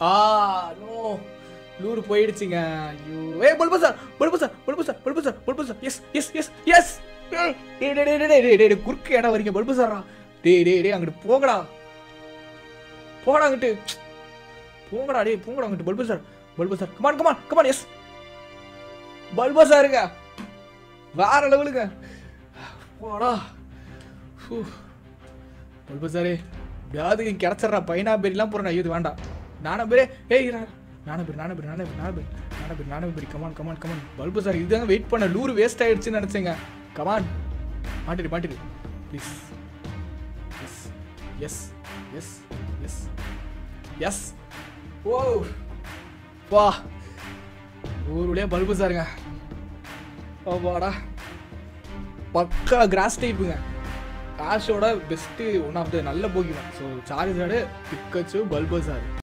ஆ no லூர் போயிடுச்சுங்க. ஐயோ ஏய் Bulbasaur Bulbasaur Bulbasaur Bulbasaur Bulbasaur yes yes yes yes டேய் டேய் டேய் டேய் டேய் குறுக்கு ஏடா வரீங்க பல்பசாரா? டேய் டேய் டேய் அங்கிட்டு போங்கடா போங்கடா அங்கிட்டு போங்கடா டேய் போங்கடா அங்கிட்டு Bulbasaur Bulbasaur come on come on come on yes பல்பசாருங்க வேற லெவலுங்க. போடா பல்பசாரே யாருக்கு கிடைச்சிட்றா பைனாபெரிலாம் போகிறேன். ஐயோ வேண்டாம் நானபெரே ஏய் நானபெரி கமான் கமான் கமான் பல்பசார் இதுதாங்க வெயிட் பண்ண. லூர் வேஸ்ட் ஆயிடுச்சுன்னு நினச்சேங்க. கமான் மாட்டிடு please yes yes yes yes yes oh வா ஊருடைய பல்பசாருங்க. வாடா பக்கா கிராஸ் டைப்புங்க. ஆஷோட பெஸ்ட்டு ஒன் ஆஃப் த நல்ல போகிமான். So Charizard Pikachu பல்பசார்